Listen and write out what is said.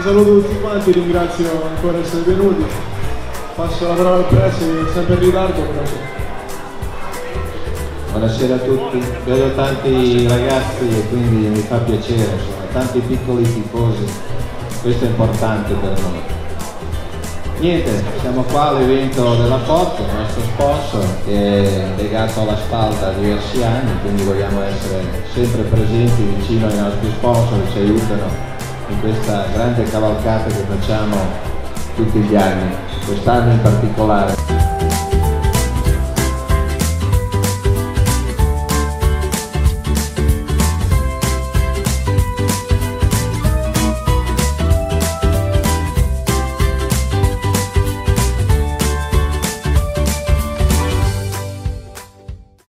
Vi saluto tutti quanti, ringrazio ancora di essere venuti. Passo la parola al press, sempre in ritardo, però. Buonasera a tutti, vedo tanti ragazzi e quindi mi fa piacere, insomma, tanti piccoli tifosi, questo è importante per noi. Niente, siamo qua all'evento della Porto, il nostro sponsor che è legato alla SPAL da diversi anni, quindi vogliamo essere sempre presenti vicino ai nostri sponsor che ci aiutano in questa grande cavalcata che facciamo tutti gli anni, quest'anno in particolare.